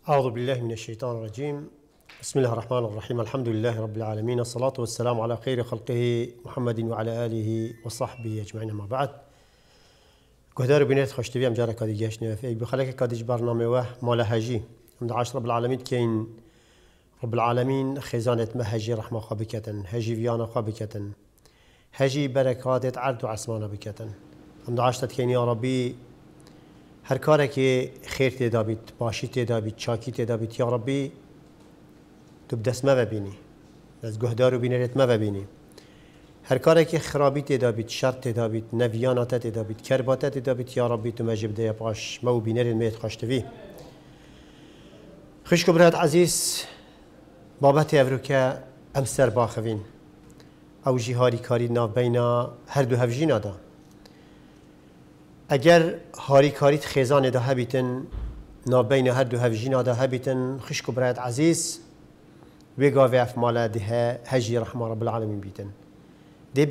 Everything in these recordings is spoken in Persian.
أعوذ بالله من الشيطان الرجيم. بسم الله الرحمن الرحيم. الحمد لله رب العالمين، الصلاة والسلام على خير خلقه محمد وعلى آله وصحبه أجمعين. ما بعد گهدار بینید خوشتوی ام جارا کادی گشت نفعی بخلاک کادیج برنامه و مال هجی من عشر رب العالمين كين رب العالمين خزانة مهجي رحمة خابكتن هجي فيانا خابكتن هجي بركات عرض وعسمانة بكتن من عشرة كين يا ربي هر کاری که خیر تدابید، باشی تدابید، چاکی تدابید یا ربی تو بدست ما ببینی، از گهدار و بینیت ما ببینی. هر کاری که خرابی تدابید، شر تدابید، نویانات تدابید، کربات تدابید یا ربی تو مجب ده باش ما و بینیت میت خشتوی. خوش کبرات عزیز بابت افروکه امسر باخوین. او جهاری کاری ناف بینا هر دو هفجین آدا. اگر هاری کاریت خیزان ده هبیتن نابین هر دو هفجین ده هبیتن خشک و برایت عزیز ویگاوی افماله ده هجی رحمه رب العالمین بیتن ده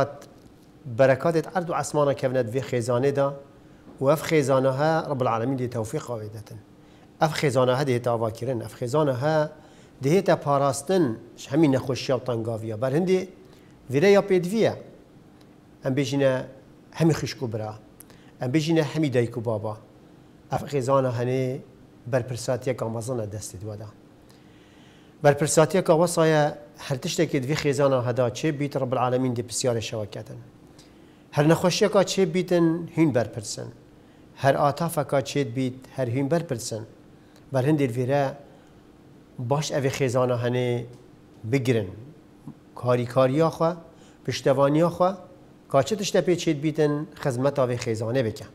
برکات عرض و عسمانه کفند وی خیزانه ده و اف خیزانه ها رب العالمین ده توفیق آویدتن اف خیزانه ها ده تاوا کرن اف خیزانه ها ده تا پاراستن همین نخوشی و تنگاویه بر هندی ویره یا پیدویه هم بیجینه همی خشک و برا ام بيجينا حميدة يكو بابا أفغيزانا هني برپرساتيا كامازانا دست دودا برپرساتيا كوصايا هر تشتكي في خيزانا هدا چه بيت رب العالمين دي بسيار شواكاتن هر نخوشيا كا چه بيتن هين برپرسن هر آتافا كا چه بيت هر هين برپرسن بر هندي الفيرا باش أفي خيزانا هني بگرن كاريا خوا پشتوانيا خوا کاچه تشته پیچید بیتن خدمت آوی خیزانه بکن.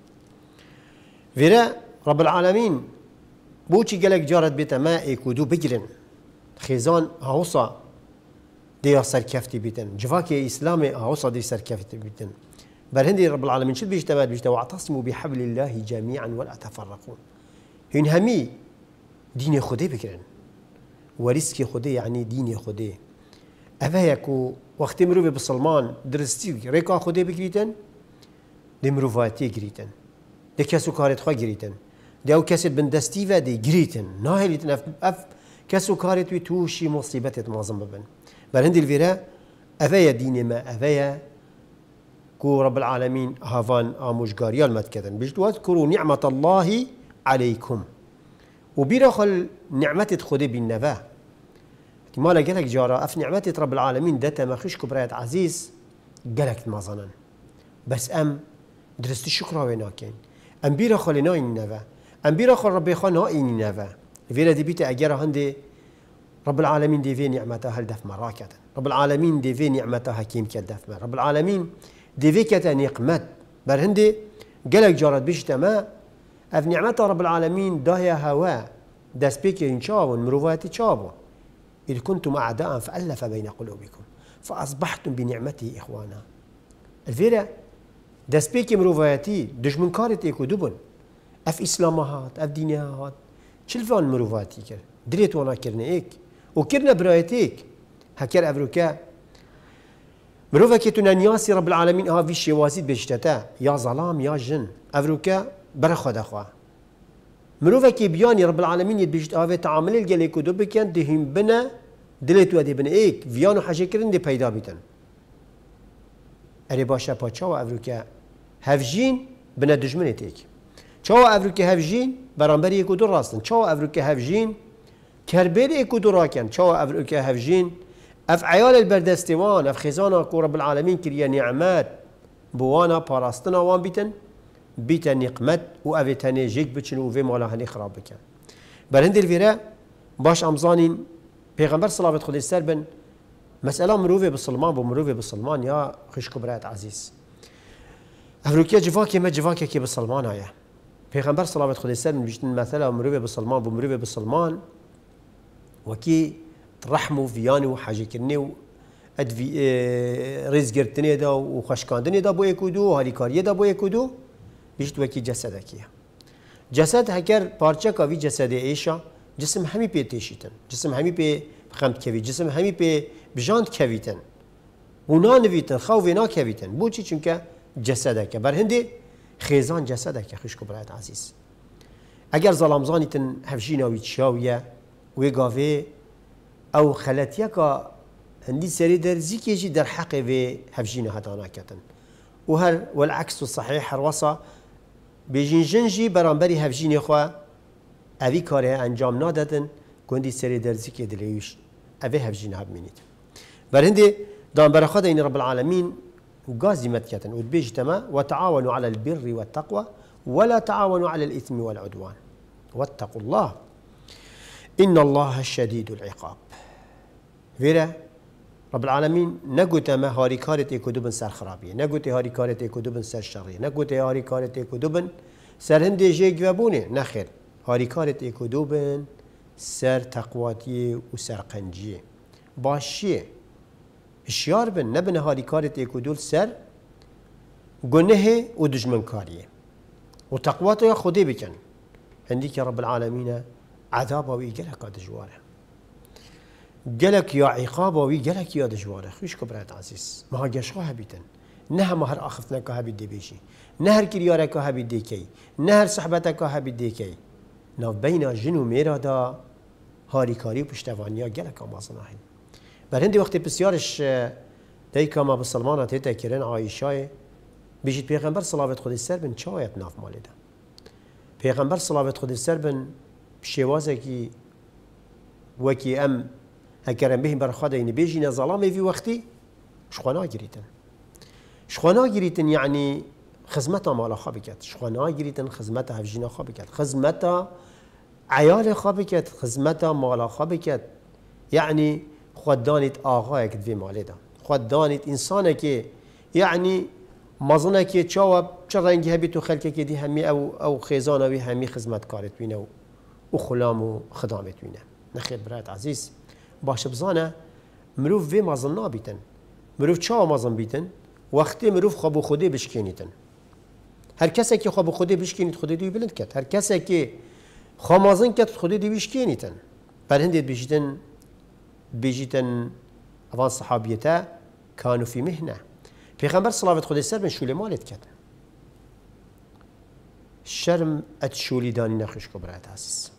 ویره رب العالمین بوچی گلک جارت بیت ما ایکودو بگیرن خیزان هاوسا دیا سرکفتی بیتن جواکی اسلام هاوسا دی سرکفتی بیتن بر هندی رب العالمین شد بیشتر بعد بیشتر واعتصموا بحبل الله جميعا ولا تفرقون هن همی دین خودی بگیرن ورزق خودی یعنی دین خودی اوهیکو وقتی مروی بسلمان درستی ریکا خودی بگیریدن دی مروفاتی گیریدن دی کسو کارت خواه گیریدن دی او کسی بندستی و دی گیریدن ناهلیتن اف کسو کارت وی توشی مصیبتت مازم ببن بر هندی الویره اوه دین ما اوه کو رب العالمین هافان آموشگاریال مد کردن بجد واذکروا نعمت الله علیکم و بیرخل نعمتت خودی بین نوه مالا قالك جارا اف نعمتي رب العالمين داتا ما خشكو برايت عزيز قالك ما ظنن بس ام درست الشكر ويناكين ام بيرا خلينا نينفا ام بيرا خل ربي خلنا نينفا فيلا دي بيتا اجرا هندي رب العالمين دي في نعمتها هل دف مراكه رب العالمين دي في نعمتها كيم كدف رب العالمين دي في كتا نقمت بر هندي قالك جارا بيشتا ما اف نعمتها رب العالمين داهيا هوا داس بيكي انشاون مروفاتي تشابو إذ كنتم أعداء فألف بين قلوبكم فأصبحتم بنعمته إخوانا الفيرا دست بيكي مروفاتي دجمن كارت إيكو دبن أف إسلامهات أف دينيهات شلفان مروفاتي كر دريت وانا كرنا إيك وكرنا برايتيك هكر أفروكا مروفا كتونا نياسي رب العالمين ها في شوازيد بجتتا يا ظلام يا جن أفروكا برخد أخوة مروفا كي بياني رب العالمين يتبجت آوه تعامل الجل إيكو دو بكن دهين بنا دلتو ادي بن ايك فيانو حاجه كرن دي پیدا بیتن اری باشه پا چاو افروکه هفجین بنا دجمن تيك چاو افروکه هفجین برانبر يكو دو راستن چاو افروکه هفجین كربيل يكو دو راكن چاو افروکه هفجین اف عيال البردستوان اف خزانا كو رب العالمين كريا نعمات بوانا باراستنا وان بيتن نقمت و افتاني جيك بچن و في مالا هني خراب بكن برهند الفيرا باش امزانين پیغمبر صلوات خدای سر بن مسئله مروفه بسلمان بو مروفه بسلمان یا خشکو برایت عزیز افروکیا جواکی ما جواکی که بسلمان آیا پیغمبر صلوات خدای سر بن بیشتن مثلا مروفه بسلمان بو مروفه بسلمان وکی رحم و ویان و حاجه کرنی و ادوی رزق گرتنی دا و خشکاندنی دا بو یکودو و هالیکاری دا بو یکودو بیشت وکی جسد کیه جسد هکر پارچه کاوی جسد ایشا جسم همی پی تیشیتن جسم همی پی خمت کوی جسم همی پی بجاند کویتن و نانویتن خواه نا کویتن بوچی چونکه جسده که بر هندی خیزان جسده که خشکو برایت عزیز اگر ظلامزانی تن هفجینا وی چاویه وی گاوه او خلطیه که هندی سری در زیکی جی در حق وی هفجینا هدانا کتن و هر والعکس صحیح هر وصا بیجین جنجی برانبری هفجینی خواه اوی کاره انجام ناددن گندی سری در زیکی دلیوش اوی هفجینا هب مینید بر هندی دان برخواد این رب العالمین قازي متكتن وتبيجتما وتعاونوا على البر والتقوى ولا تعاونوا على الإثم والعدوان واتقوا الله إن الله شديد العقاب فيرا رب العالمين نقول ما هاري كارت يكدوبن سر خرابية نقول هاري كارت يكدوبن سر شرية نقول هاري كارت يكدوبن سر هندي جيك وابوني نخير هاري كارت يكدوبن سر تقواتي وسر قنجية باشيه اشیار بن نبن هاری کارت اکودول سر گنه و دجمن کاریه و تقوات یا خودی بکن هندی که رب العالمین عذاب وی گلک دجواره گلک یا عقاب وی گلک یا دجواره خوش کبرات عزیز ما گشخه هبیتن نه ما هر آخفتنا که هبید دی بیشی نه هر کریاره که هبید دی کی نه هر صحبت که هبید دی کی نو بین جن و میرا دا هاری کاری و پشتوانیا گلک آمازناهی بر هندی وقتی بسیارش دیگه ما بسلمانه تیتا کرن عایشه بیشتر پیغمبر صلوات خودی سر بن چایت ناف مالیده پیغمبر صلوات خودی سر بن شوازه کی وکی ام هکرم بهم بر خدا اینی بیجی ظلامه فی وقتی شخونا گریتن یعنی خدمتا مالا خوابی کرد شخونا گریتن خدمتا هفجینا خوابی کرد خدمتا عیال خوابی کرد خدمتا مالا خوابی کرد یعنی خود دانید آقای که دوی مالی دا خود دانید انسانه که یعنی مزنه که چه رنگی هبی تو خلقه که دی همی او خیزانه وی همی خدمت کارت بینه و خلام و خدامت بینه نخیر برایت عزیز باشه بزانه مروف وی مزن نابیتن مروف چه مزن بیتن وقتی مروف خواب خودی بشکنیتن هر کسی که خواب خودی بشکنید خودی دوی بلند کرد هر کسی که خواب مزن کرد خودی دوی بشکنیتن بر هندید بيجيتن أفان صحابيته كانوا في مهنة پیغمبر صلوات خدي سر من شولي مالت كده شرم اتشولي داني نخش كبرات عزيز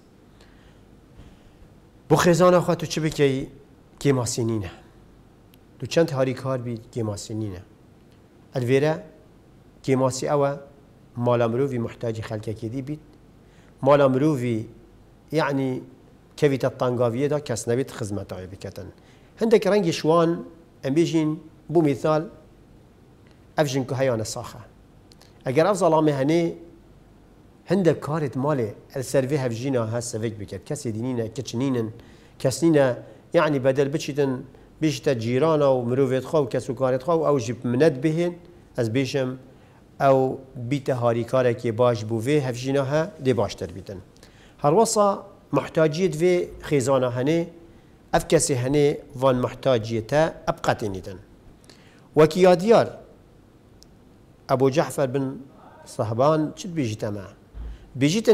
بو خزانه خاطر چه بكي كيما سنينه دو چند هاري كار بي كيما سنينه الفيرا كيما سي اوا مال امروفي محتاج خلقه كدي بيت مال امروفي يعني كيفية الطنقاوية دا كاس نبيت خدمتها بكتن هندك رنج شوان ام بيجين بو مثال افجن كهيان الصاخة اگر افضل عامي هني هندك كارت مالي السيرفي هفجينا هسه فيك بكت كاسي دينينا كتشنينن كاسنينا يعني بدل بتشتن بيشتا جيرانا ومروفيت خو كاسو كارت خو او جيب مند بهن از بيشم او بيتا هاري كارك باش بوفي هفجيناها دي باشتر بيتن هالوصا محتاجية في خزانة هني أفكسي هني وان محتاجيته أبقتنيتن وكيا ديار أبو جعفر بن صهبان شد بيجيتا معه بيجيتن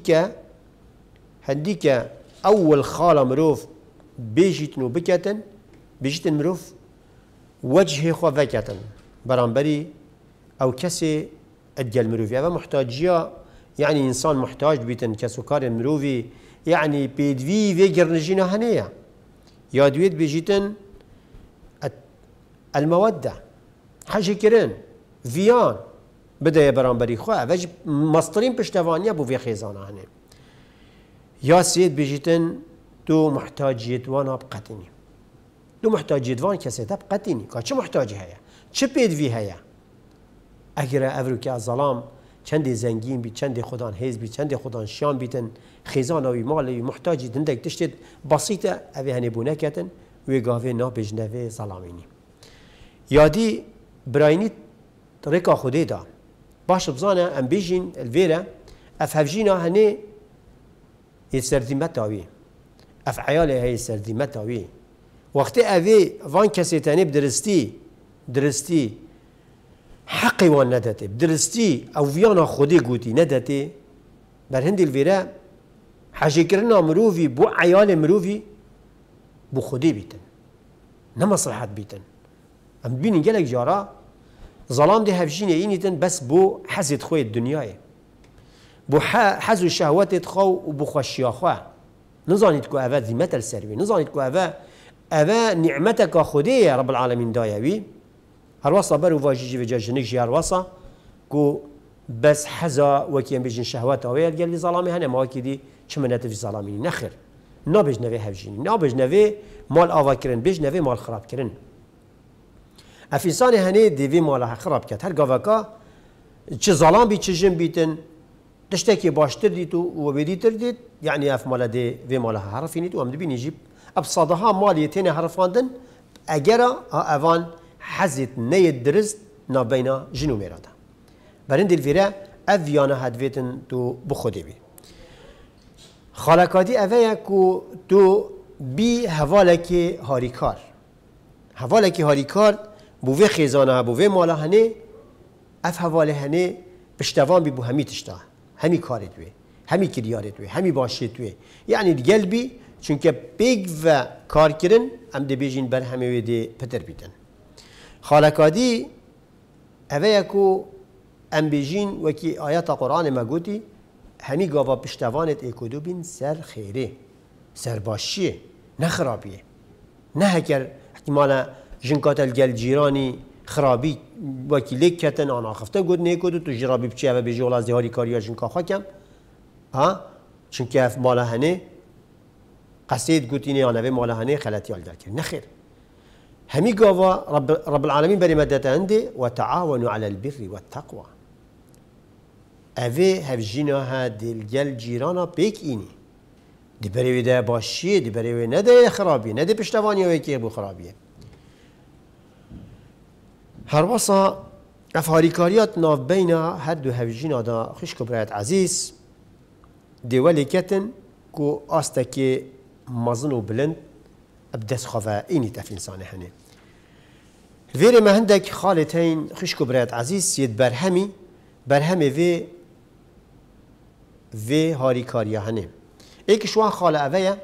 هنديكا أول خالة مروف بيجيتن وبكتن بيجيتن مروف وجهي خوفكتن برانبري أو كسي أدجل مروفي هذا محتاجية يعني إنسان محتاج بيتن كسكار مروفي يعني بيدوي في جرنجينا هنية يا دويت بيجيتن المودة حاجة كرن فيان بدا برانبري خواه وجب مصطرين بشتوانيا بو في خيزانة هنية يا سيد بيجيتن تو محتاجيت وانا بقتني تو محتاجيت وان كسيتا بقتني كا چه محتاجي هيا چه بيدوي هيا اگر افرو که الظلام چند زنگین بی چند خودان هیز بی چند خودان شام بیتن خیزان اوی مالی محتاجی دندک تشتید بسیطه اوی هنی بونه کتن وی گاوه نا بجنوه ظلامینی یادی براینی رکا خوده دا باش بزانه ام بیجین الویره اف هفجینا هنی سردیمت اوی اف عیاله هی سردیمت اوی وقتی اوی وان کسی تنی درستی حقي وان ندته بدرستي او فيانا خودي قوتي ندته بر هندي الفيرا حاجه كرنا مروفي بو عيال مروفي بو خودي بيتن نمصلحات بيتن ام بين جالك جارا ظلام دي هفجين ينيتن بس بو حزت خوي الدنيا بو حز و شهوت خو و بو خوشیا خو نزانید که اوه ذمت السروی نزانید که اوه نعمتك خودی رب العالمین دایوی هر وصا برو واجی و جنجی هر وصا کو بس حزا وكيم بيجن شهوات اويل قال لي ظلامي هنا ما كيدي چمنت في ظلامي نخر نا بجنوي هفجيني نا بجنوي مال آوا كرن بجنوي مال خراب كرن افيسان هني ديفي مالها خراب كت هر قافكا چه ظلام بي چجن بيتن تشتكي باشتر ديتو وبديتر ديت يعني اف مال دي في مالها حرفينيت وام دبي نجيب ابصادها ماليتين حرفاندن اجرا اوان حزت نيد درست نا بين جنو ميرادا برند الفيرا افيانا هدويتن تو بخودي بي خالقادي اوه كو تو بي هوالكي هاريكار هوالكي هاريكار بوه خيزانه بوه مالا هنه اف هواله هنه بشتوان بي بو همي تشتا همي كارت وي همي كريارت وي همي باشيت وي يعني القلبي چونك بيگ و كار كرن ام دي بيجين بر همي وي دي پتر بيتن خالقادي اوه كو ام بيجين وكي آيات قرآن ما قوتي همي قاوا بشتوانت ايكودو بين سر خيره سر باشيه نخرابيه نهكر احتمالا جنكات الجل جيراني خرابي وكي ليك كتن انا خفته قد نيكودو تو جرابي بچي او بيجي ولا زهاري كاريا جنكا خاكم ها چونك اف مالا هنه قصيد قوتيني انا في مالا هنه خلاتي الجل كر نخير همي قاوا رب العالمين بري مدته عندي وتعاونوا على البر والتقوى اوه هفجيناها دل جل جيرانا بيك إني دي بريوه ده باشيه دي بريوه نده خرابيه نده پشتوانيه ويكي بو خرابيه هر وصا افهاريكاريات ناف بينا هدو هفجينا دا خشكو برايت عزيز دي ولي كتن كو آستكي مزنو بلند ابدس خفا إني تف إنساني هنه الفيري ما هندك خالتين خشكو برايت عزيز سيد برهمي في هاريكاريا هنه ايك شوان خاله اويا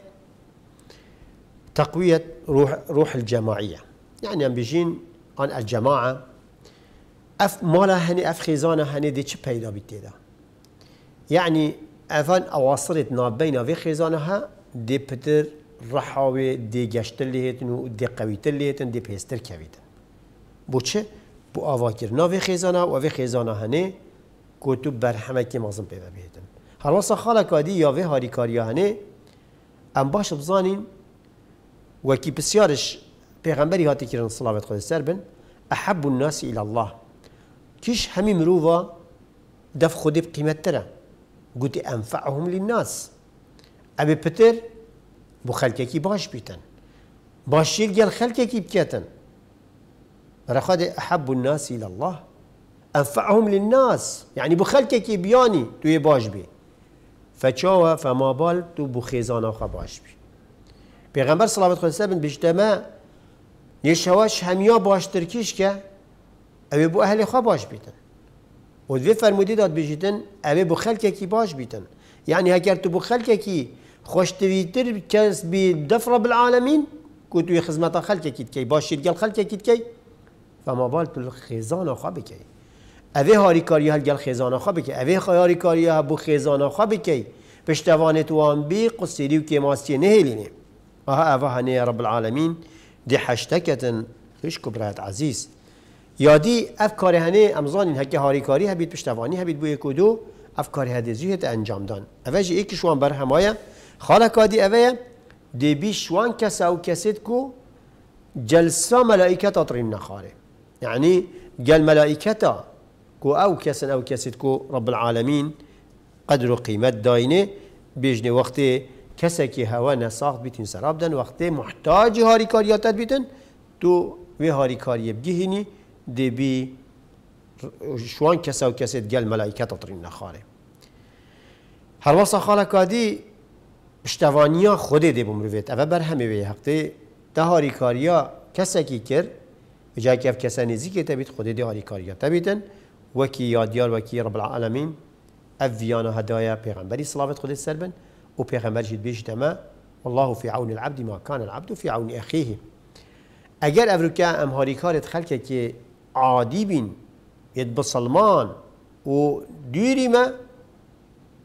تقوية روح الجماعية يعني ام بيجين عن الجماعة اف مالا هني اف خيزانة هني دي چه پیدا بيتيدا يعني افان اواصلت نابينا في خيزانها دي پتر رحاوي دي گشتر ليهتن و دي قويتر ليهتن دي پيستر كويتن بو چه؟ بو آواكر ناوي خيزانة و في خيزانة هني كتب برحمة كي مازم پیدا بيهتن هر وصا خالقادي يا في هاريكاريا هنه ام باش بزانين وكي بسيارش پیغمبري هاتي كيرن صلاة خود سربن احب الناس الى الله كيش همي مروفا دف خودي بقيمت ترى قلت انفعهم للناس ابي بتر بو خلقكي باش بيتن باشيل قال خلقكي بكيتن رخاد احب الناس الى الله انفعهم للناس يعني بو خلقكي بياني توي باش بي فچاوه فما بال تو بو خيزانا خوا باش بي پیغمبر صلی الله علیه و سلم بیشتما یشواش همیا باشتر کیش که اوی بو اهل خوا باش بیتن و دوی فرمودی داد بیشتن اوی بو خلق کی باش بیتن یعنی اگر تو بو خلق کی خوشتویتر کس بی دفر بالعالمین کو توی خدمت خلق کی باشید گل خلق کی فما بال تو خزانه خوا بکی اوی هاریکاری هل گل خزانه خوا بکی اوی هاریکاری بو خزانه خوا بکی پشتوانه تو ام بی قصیریو کی ماسی نهلینه ها هني يا رب العالمين دي حشتكة خش كبرات عزيز يا دي افكار هني امزان هكي هاريكاري هبيت پشتواني هبيت بو يكودو افكار هدي زيت انجام دان اوجي ايك شوان برهمايا خالقا دي اويا دي بي شوان كسا او كسيت كو جلسة ملائكة تطرين نخاري يعني قال ملائكة كو او كسن او كسيت كو رب العالمين قدر قيمة داينه بيجني وقتي کسی هوا نساخت بیتین سراب دن وقتی محتاج هاریکاریاتت بیتن تو وی هاریکاری بگیهینی دی بی شوان کسی و کسی دگل ملائکت اطرین نخاره هر واسه خالقادی پشتوانیا خوده دی بمرویت اوه بر همه وی حقتی ده هاریکاریا کسی که کر جای که اف کسی نزیکه تبیت خوده دی هاریکاریات بیتن وکی یادیار وکی رب العالمین اویانا هدایا پیغمبری صلوات خود سربن و پیغمبر جد بیش تما والله في عون العبد ما كان العبد في عون اخيه اگر افریقا ام هاریکارت خلقه که عادی بین ید بسلمان و دیری ما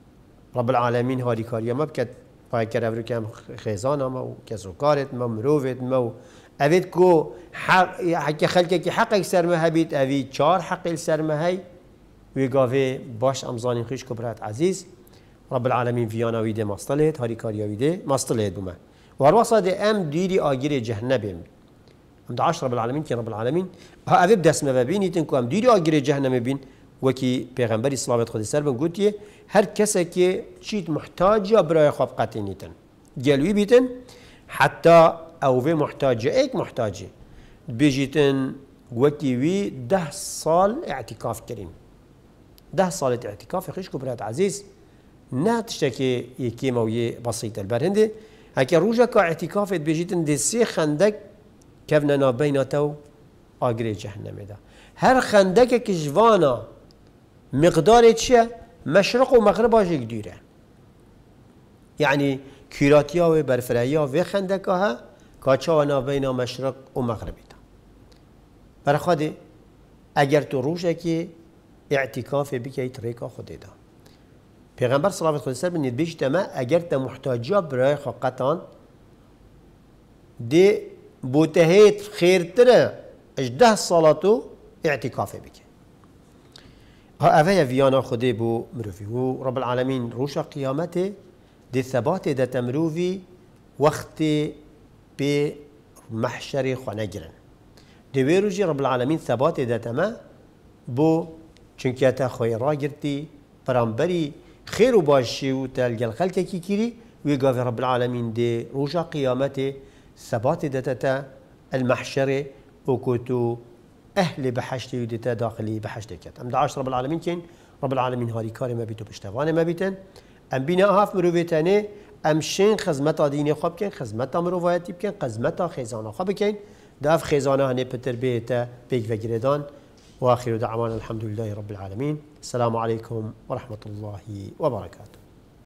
رب العالمين هاري كاريا ما بكت باي كرافر كم خزانة ما وكسوكارت ما مروفت ما أبيت كو حق خلقك حقك سر ما هبيت أبي چار حق السر ما هي ويقافي باش أمزاني خيش كبرات عزيز رب العالمين فيانا ويدي مصطلهت هاري كاريا ويدي مصطلهت بما وهروصا دي أم ديري آجري جهنم ام دعاش رب العالمين كي رب العالمين ها أبي بدس ما بيني تنكو أم ديري آجري جهنم بين وكي پیغمبری صلوات خود سر بن گوتیه هر کسی که چیت محتاجه برای خواب قطعی نیتن گلوی بیتن حتی اوه محتاجه ایک محتاجه بيجيتن وكي وي 10 سال اعتكاف كريم 10 سال اعتكاف خيشكو برات عزيز نا تشتكي يكيما وي بسيطة البرهندي هكي روجك اعتكاف بيجيتن دي سي خندق كفنا بيناتو آگري جهنم دا هر خندق كجوانا مقدار چه مشرق و مغرب آجه دیره يعني كيراتيا و برفرهيا و خندقها كاچانا بين مشرق و مغرب دا برخواده اگر تو روشه که اعتکاف بکیت ریکا خوده دا پیغمبر صلی الله علیه و سلم بنید بیش تما اگر تا محتاجا برای خاقتان دی بوتهیت خیرتره 10 سالاتو اعتکاف بکی ها اوه ویانا خوده بو مروفی و رب العالمین روش قیامته دی ثبات دا تمروفی وقت به محشر خانه گرن دی ویروجی رب العالمین ثبات دا تما بو چونکه تا خوی را گرتی برانبری خير وباشي وتلقى الخلق كي كيري ويقاف رب العالمين دي روجا قيامته ثبات دتتا المحشر وكتو أهل بحشتي ودتا داخلي بحشتي كت أم دعاش رب العالمين كين رب العالمين هاري كاري ما بيتو بشتوانه ما بيتن أم بينا هاف مروفيتاني أم شين خزمتا ديني خواب كين خزمتا مروفايتي بكين خزمتا خيزانا خواب كين داف خيزانا هني بتر بيتا بيك وقردان وآخر دعوانا الحمد لله رب العالمين السلام عليكم ورحمة الله وبركاته